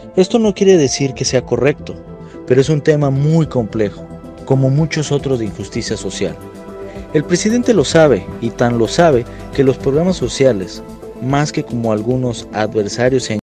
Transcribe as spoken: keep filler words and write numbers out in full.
Esto no quiere decir que sea correcto, pero es un tema muy complejo, como muchos otros de injusticia social. El presidente lo sabe, y tan lo sabe que los programas sociales, más que como algunos adversarios